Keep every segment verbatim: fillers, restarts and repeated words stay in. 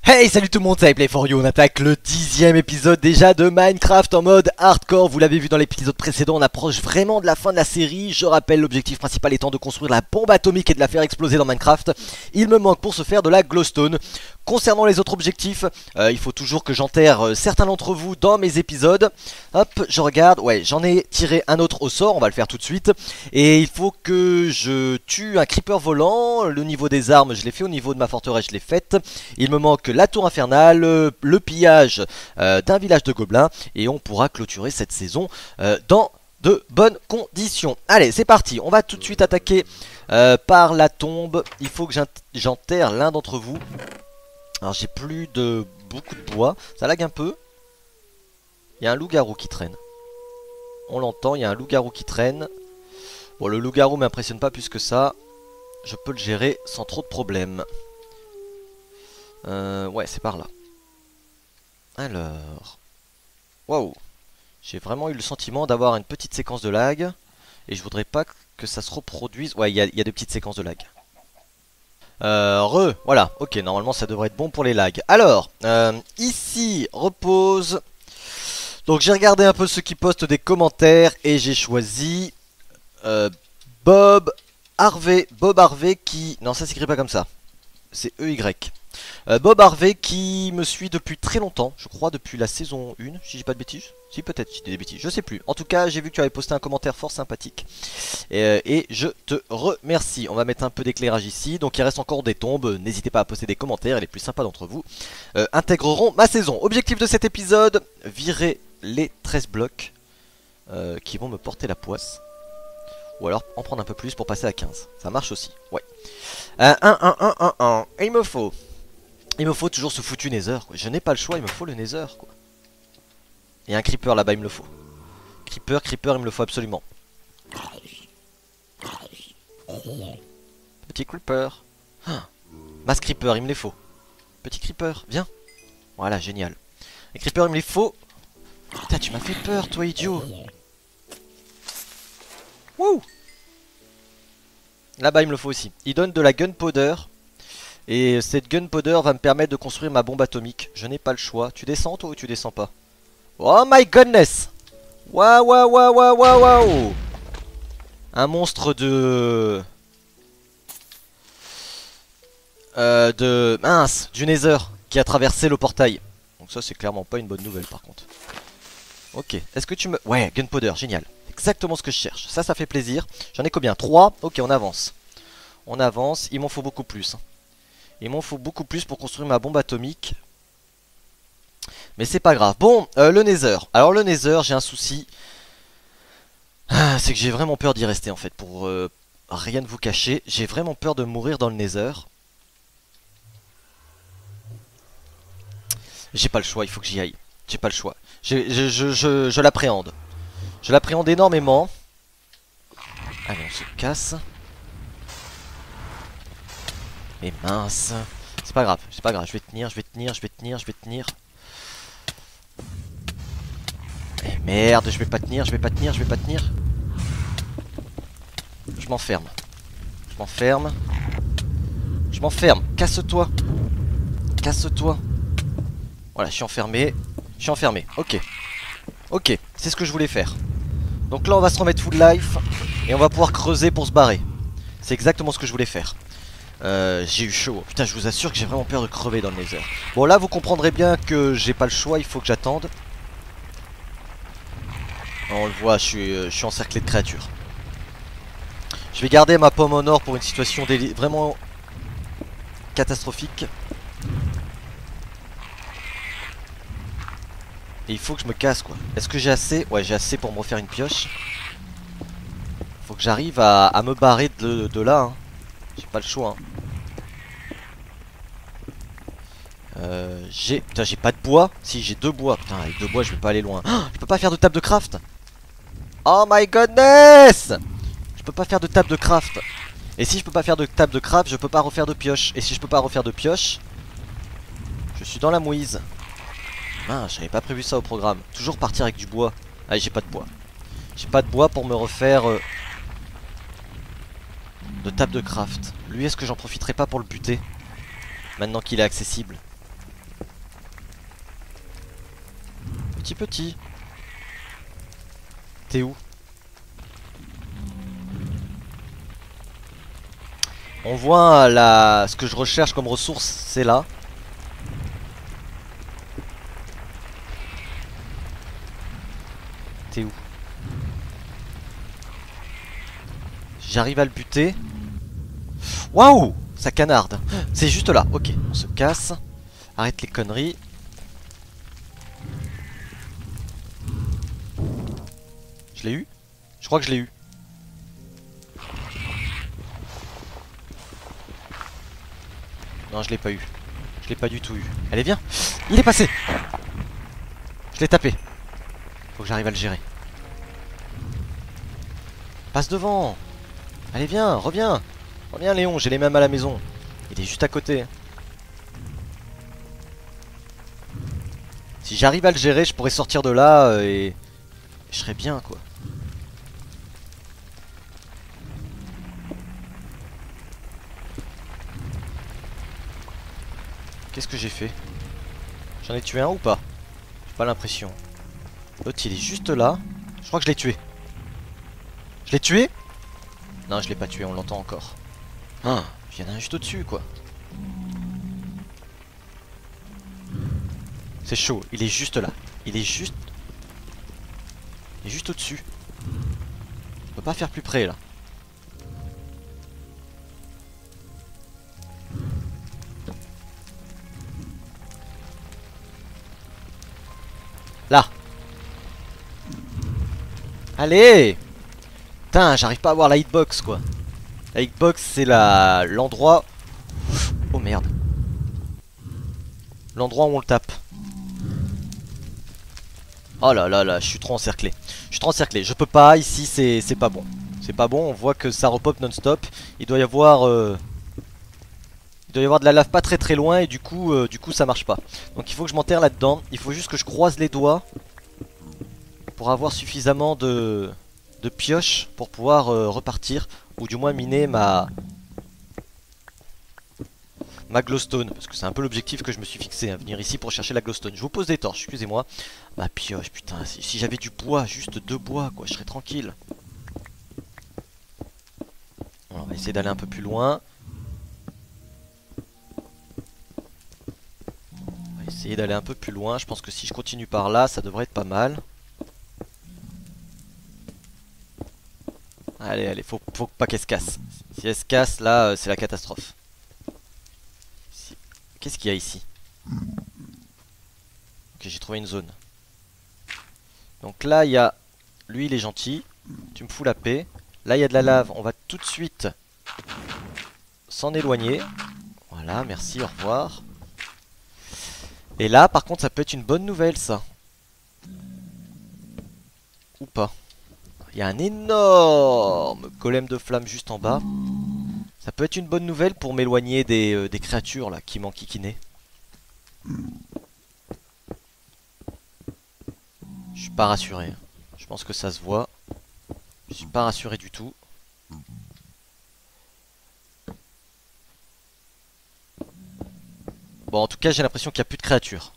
Hey, salut tout le monde, c'est Play for You. On attaque le dixième épisode déjà de Minecraft en mode hardcore. Vous l'avez vu dans l'épisode précédent, on approche vraiment de la fin de la série. Je rappelle, l'objectif principal étant de construire la bombe atomique et de la faire exploser dans Minecraft. Il me manque pour ce faire de la glowstone. Concernant les autres objectifs, euh, il faut toujours que j'enterre euh, certains d'entre vous dans mes épisodes. Hop, je regarde, ouais, j'en ai tiré un autre au sort, on va le faire tout de suite. Et il faut que je tue un creeper volant. Le niveau des armes, je l'ai fait, au niveau de ma forteresse, je l'ai faite. Il me manque la tour infernale, le pillage euh, d'un village de gobelins. Et on pourra clôturer cette saison euh, dans de bonnes conditions. Allez, c'est parti, on va tout de suite attaquer euh, par la tombe. Il faut que j'enterre l'un d'entre vous. Alors j'ai plus de beaucoup de bois, ça lag un peu. Il y a un loup-garou qui traîne. On l'entend, il y a un loup-garou qui traîne. Bon, le loup-garou m'impressionne pas plus que ça. Je peux le gérer sans trop de problèmes. Euh, ouais, c'est par là. Alors... Waouh. J'ai vraiment eu le sentiment d'avoir une petite séquence de lag. Et je voudrais pas que ça se reproduise. Ouais, il y a, y a des petites séquences de lag. Euh, re, voilà, ok, normalement ça devrait être bon pour les lags. Alors, euh, ici, repose. Donc j'ai regardé un peu ceux qui postent des commentaires et j'ai choisi euh, Bob Harvey. Bob Harvey qui... Non, ça s'écrit pas comme ça. C'est E Y. Euh, Bob Harvey qui me suit depuis très longtemps, je crois depuis la saison un, si j'ai pas de bêtises. Si, peut-être, si j'ai des bêtises, je sais plus. En tout cas, j'ai vu que tu avais posté un commentaire fort sympathique. Et, euh, et je te remercie. On va mettre un peu d'éclairage ici. Donc il reste encore des tombes. N'hésitez pas à poster des commentaires. Et les plus sympas d'entre vous euh, intégreront ma saison. Objectif de cet épisode, virer les treize blocs euh, qui vont me porter la poisse. Ou alors en prendre un peu plus pour passer à quinze. Ça marche aussi, ouais. Euh, un, un, un, un, un. Et il me faut... Il me faut toujours ce foutu nether, quoi. Je n'ai pas le choix, il me faut le nether, quoi. Il y a un creeper là-bas, il me le faut. Creeper, creeper, il me le faut absolument. Petit creeper. Ah, masse creeper, il me les faut. Petit creeper, viens. Voilà, génial. Les creepers, il me les faut. Putain, tu m'as fait peur, toi, idiot. Wouh. Là-bas, il me le faut aussi. Il donne de la gunpowder. Et cette gunpowder va me permettre de construire ma bombe atomique. Je n'ai pas le choix. Tu descends toi ou tu descends pas? Oh my goodness! Waouh waouh waouh waouh waouh waouh! Un monstre de... Euh, de... Mince! Du Nether qui a traversé le portail. Donc ça c'est clairement pas une bonne nouvelle par contre. Ok. Est-ce que tu me... Ouais, gunpowder, génial. Exactement ce que je cherche. Ça, ça fait plaisir. J'en ai combien? trois? Ok, on avance. On avance. Il m'en faut beaucoup plus. Il m'en faut beaucoup plus pour construire ma bombe atomique. Mais c'est pas grave. Bon, euh, le Nether. Alors le Nether, j'ai un souci. Ah, c'est que j'ai vraiment peur d'y rester en fait. Pour euh, rien de vous cacher. J'ai vraiment peur de mourir dans le Nether. J'ai pas le choix, il faut que j'y aille. J'ai pas le choix. Je, je, je, je, je l'appréhende. Je l'appréhende énormément. Allez, on se casse. Et mince. C'est pas grave, c'est pas grave, je vais tenir, je vais tenir, je vais tenir, je vais tenir. Et merde, je vais pas tenir, je vais pas tenir, je vais pas tenir. Je m'enferme. Je m'enferme. Je m'enferme, casse-toi. Casse-toi. Voilà, je suis enfermé. Je suis enfermé, ok. Ok, c'est ce que je voulais faire. Donc là on va se remettre full life. Et on va pouvoir creuser pour se barrer. C'est exactement ce que je voulais faire. Euh, j'ai eu chaud. Putain, je vous assure que j'ai vraiment peur de crever dans le Nether. Bon, là, vous comprendrez bien que j'ai pas le choix. Il faut que j'attende. On le voit, je suis, je suis encerclé de créatures. Je vais garder ma pomme en or pour une situation vraiment catastrophique. Et il faut que je me casse, quoi. Est-ce que j'ai assez? Ouais, j'ai assez pour me refaire une pioche. Faut que j'arrive à, à me barrer de, de là, hein. J'ai pas le choix, hein. Euh, j'ai... Putain, j'ai pas de bois. Si, j'ai deux bois. Putain, avec deux bois, je vais pas aller loin. Oh, je peux pas faire de table de craft. Oh my goodness. Je peux pas faire de table de craft. Et si je peux pas faire de table de craft, je peux pas refaire de pioche. Et si je peux pas refaire de pioche, je suis dans la mouise. Ah, j'avais pas prévu ça au programme. Toujours partir avec du bois. Ah, j'ai pas de bois. J'ai pas de bois pour me refaire euh, de table de craft. Lui, est-ce que j'en profiterai pas pour le buter maintenant qu'il est accessible? Petit petit. T'es où? On voit la... ce que je recherche comme ressource, c'est là. T'es où? J'arrive à le buter. Waouh! Ça canarde. C'est juste là. Ok, on se casse. Arrête les conneries. Je l'ai eu? Je crois que je l'ai eu. Non, je l'ai pas eu. Je l'ai pas du tout eu. Allez, viens. Il est passé. Je l'ai tapé. Faut que j'arrive à le gérer. Passe devant. Allez, viens, reviens. Reviens, Léon, j'ai les mêmes à la maison. Il est juste à côté. Si j'arrive à le gérer, je pourrais sortir de là euh, et... je serais bien, quoi. Qu'est-ce que j'ai fait? J'en ai tué un ou pas? J'ai pas l'impression. L'autre il est juste là. Je crois que je l'ai tué. Je l'ai tué? Non, je l'ai pas tué, on l'entend encore. Ah, il y en a un juste au-dessus, quoi. C'est chaud, il est juste là. Il est juste... Il est juste au-dessus. On peut pas faire plus près, là. Là. Allez. Putain, j'arrive pas à voir la hitbox, quoi. La hitbox, c'est la... l'endroit... Oh merde. L'endroit où on le tape. Oh là là là, je suis trop encerclé. Je suis trop encerclé. Je peux pas, ici, c'est pas bon. C'est pas bon, on voit que ça repop non-stop. Il doit y avoir... Euh... Il doit y avoir de la lave pas très très loin et du coup, euh, du coup ça marche pas. Donc il faut que je m'enterre là-dedans. Il faut juste que je croise les doigts pour avoir suffisamment de, de pioches pour pouvoir euh, repartir. Ou du moins miner ma... ma glowstone, parce que c'est un peu l'objectif que je me suis fixé, hein, venir ici pour chercher la glowstone. Je vous pose des torches, excusez-moi. Ma pioche, putain, si, si j'avais du bois, juste deux bois, quoi, je serais tranquille. On va essayer d'aller un peu plus loin. On va essayer d'aller un peu plus loin, je pense que si je continue par là, ça devrait être pas mal. Allez, allez, faut, faut pas qu'elle se casse. Si elle se casse, là, euh, c'est la catastrophe. Si... Qu'est-ce qu'il y a ici? Ok, j'ai trouvé une zone. Donc là, il y a... Lui, il est gentil. Tu me fous la paix. Là, il y a de la lave. On va tout de suite s'en éloigner. Voilà, merci, au revoir. Et là, par contre, ça peut être une bonne nouvelle, ça. Ou pas. Il y a un énorme golem de flamme juste en bas. Ça peut être une bonne nouvelle pour m'éloigner des, euh, des créatures là qui m'enquiquinaient. Je suis pas rassuré. Je pense que ça se voit. Je suis pas rassuré du tout. Bon, en tout cas, j'ai l'impression qu'il n'y a plus de créatures.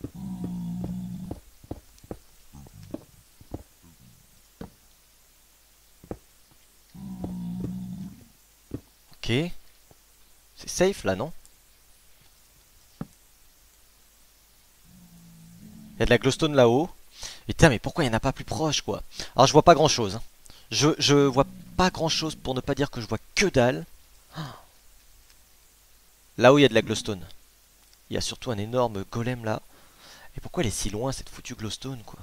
Ok. C'est safe là, non? Il y a de la glowstone là-haut. Et putain, mais pourquoi il n'y en a pas plus proche, quoi? Alors, je vois pas grand-chose. Hein. Je, je vois pas grand-chose pour ne pas dire que je vois que dalle. Là-haut, il y a de la glowstone. Il y a surtout un énorme golem là. Et pourquoi elle est si loin, cette foutue glowstone, quoi?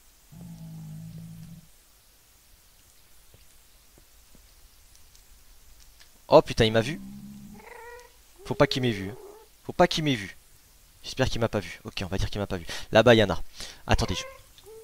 Oh putain, il m'a vu. Faut pas qu'il m'ait vu. Faut pas qu'il m'ait vu. J'espère qu'il m'a pas vu. Ok, on va dire qu'il m'a pas vu. Là-bas, il y en a. Attendez. Je...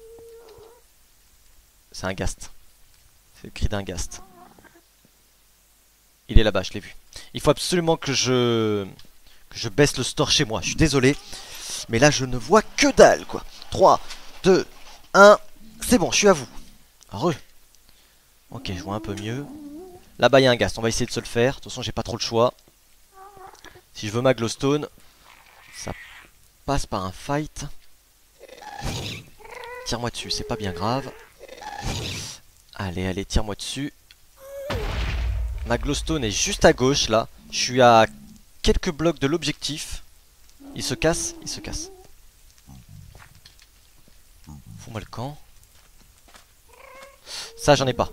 C'est un ghast. C'est le cri d'un ghast. Il est là-bas, je l'ai vu. Il faut absolument que je... que je baisse le store chez moi. Je suis désolé. Mais là, je ne vois que dalle, quoi. trois, deux, un. C'est bon, je suis à vous. Re. Ok, je vois un peu mieux. Là-bas, il y a un ghast. On va essayer de se le faire. De toute façon, j'ai pas trop le choix. Si je veux ma glowstone, ça passe par un fight. tire-moi dessus, c'est pas bien grave. Allez, allez, tire-moi dessus. Ma glowstone est juste à gauche là. Je suis à quelques blocs de l'objectif. Il se casse, il se casse. Fous-moi le camp. Ça, j'en ai pas.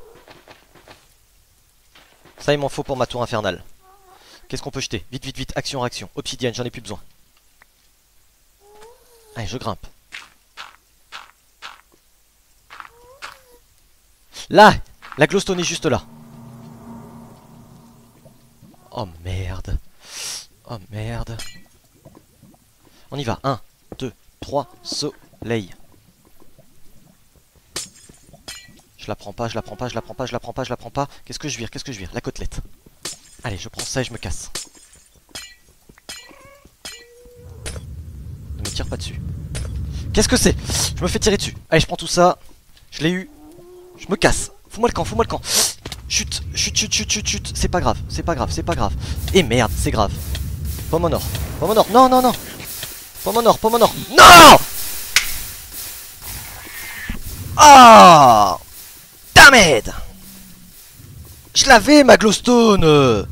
Ça, il m'en faut pour ma tour infernale. Qu'est-ce qu'on peut jeter? Vite, vite, vite, action, réaction. Obsidienne, j'en ai plus besoin. Allez, je grimpe. Là, la glowstone est juste là. Oh merde. Oh merde. On y va. un, deux, trois, soleil. Je la prends pas, je la prends pas, je la prends pas, je la prends pas, je la prends pas. Qu'est-ce que je vire? Qu'est-ce que je vire? La côtelette. Allez, je prends ça et je me casse. Ne me tire pas dessus. Qu'est-ce que c'est? Je me fais tirer dessus. Allez, je prends tout ça. Je l'ai eu. Je me casse. Fous-moi le camp, fous-moi le camp. Chut, chut, chut, chut, chut, chut. C'est pas grave, c'est pas grave, c'est pas grave. Et merde, c'est grave. Pomme en or. Pomme en or. Non, non, non. Pomme en or, pomme en or. Non! Ah! Damn it! Je l'avais, ma glowstone.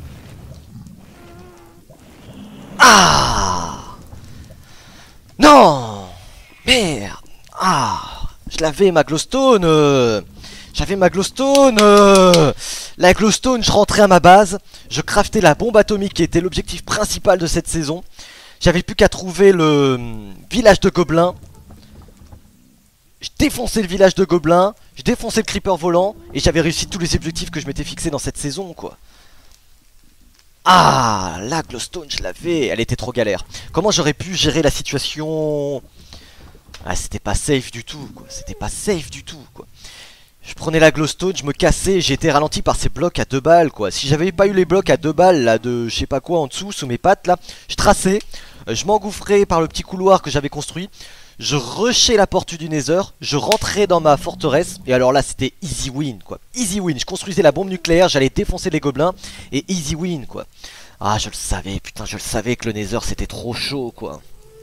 Ah! Non! Merde! Ah! Je l'avais, ma glowstone. J'avais ma glowstone. La glowstone, je rentrais à ma base. Je craftais la bombe atomique qui était l'objectif principal de cette saison. J'avais plus qu'à trouver le village de gobelins. Je défonçais le village de gobelins. Je défonçais le creeper volant. Et j'avais réussi tous les objectifs que je m'étais fixés dans cette saison, quoi. Ah, la glowstone, je l'avais. Elle était trop galère. Comment j'aurais pu gérer la situation? Ah, c'était pas safe du tout, quoi. C'était pas safe du tout, quoi. Je prenais la glowstone, je me cassais, j'ai été ralenti par ces blocs à deux balles, quoi. Si j'avais pas eu les blocs à deux balles, là, de je sais pas quoi en dessous, sous mes pattes, là, je traçais, euh, je m'engouffrais par le petit couloir que j'avais construit, je rushais la porte du Nether, je rentrais dans ma forteresse, et alors là, c'était easy win, quoi. Easy win, je construisais la bombe nucléaire, j'allais défoncer les gobelins, et easy win, quoi. Ah, je le savais, putain, je le savais que le Nether, c'était trop chaud, quoi.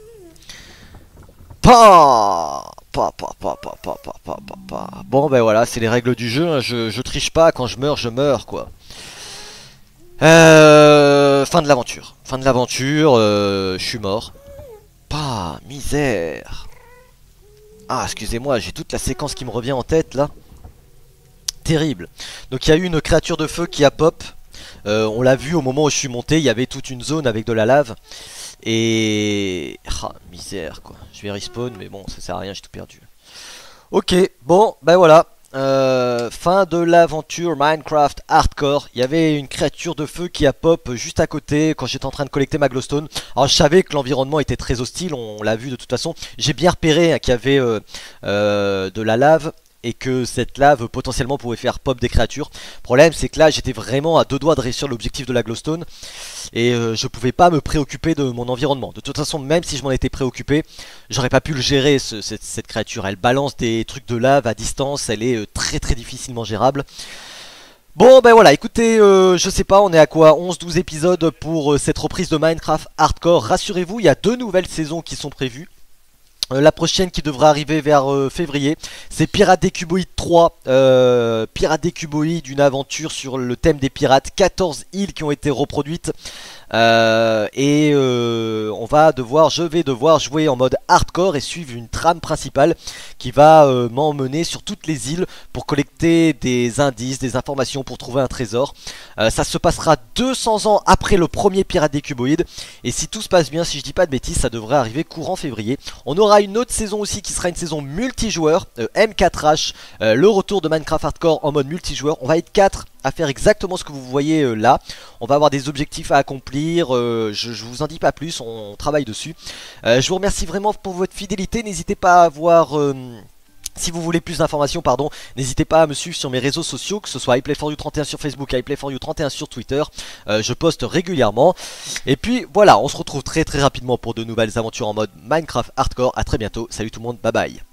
Pa pa pa pa pa pa pa pa pa pa. Bon ben voilà, c'est les règles du jeu, hein. je, je triche pas, quand je meurs, je meurs, quoi. Euh, fin de l'aventure. Fin de l'aventure, euh, je suis mort. Pas misère. Ah, excusez-moi, j'ai toute la séquence qui me revient en tête, là. Terrible. Donc il y a eu une créature de feu qui a pop. Euh, on l'a vu au moment où je suis monté, il y avait toute une zone avec de la lave. Et... Ah, misère, quoi. Je vais respawn, mais bon, ça sert à rien, j'ai tout perdu. Ok, bon, ben voilà. Euh, fin de l'aventure Minecraft Hardcore. Il y avait une créature de feu qui a pop juste à côté quand j'étais en train de collecter ma glowstone. Alors je savais que l'environnement était très hostile, on l'a vu de toute façon. J'ai bien repéré hein, qu'il y avait euh, euh, de la lave et que cette lave potentiellement pouvait faire pop des créatures. Le problème c'est que là j'étais vraiment à deux doigts de réussir l'objectif de la glowstone et euh, je pouvais pas me préoccuper de mon environnement. De toute façon, même si je m'en étais préoccupé, j'aurais pas pu le gérer ce, cette, cette créature. Elle balance des trucs de lave à distance, elle est euh, très très difficilement gérable. Bon ben voilà, écoutez, euh, je sais pas, on est à quoi, onze douze épisodes pour euh, cette reprise de Minecraft Hardcore. Rassurez-vous, il y a deux nouvelles saisons qui sont prévues. Euh, la prochaine qui devrait arriver vers euh, février, c'est Pirates des Cuboïdes trois. euh, Pirates des Cuboïdes, une aventure sur le thème des pirates. quatorze îles qui ont été reproduites. Euh, et euh, on va devoir, je vais devoir jouer en mode hardcore et suivre une trame principale qui va euh, m'emmener sur toutes les îles pour collecter des indices, des informations pour trouver un trésor. Euh, ça se passera deux cents ans après le premier Pirate des Cuboïdes. Et si tout se passe bien, si je dis pas de bêtises, ça devrait arriver courant février. On aura une autre saison aussi qui sera une saison multijoueur, euh, M quatre H, euh, le retour de Minecraft Hardcore en mode multijoueur. On va être quatre à faire exactement ce que vous voyez euh, là. On va avoir des objectifs à accomplir, euh, je, je vous en dis pas plus, on, on travaille dessus. euh, Je vous remercie vraiment pour votre fidélité, n'hésitez pas à avoir... Euh, si vous voulez plus d'informations, pardon, n'hésitez pas à me suivre sur mes réseaux sociaux, que ce soit i play for you trente et un sur Facebook, i play for you trente et un sur Twitter. euh, Je poste régulièrement. Et puis voilà, on se retrouve très très rapidement pour de nouvelles aventures en mode Minecraft Hardcore. A très bientôt, salut tout le monde, bye bye.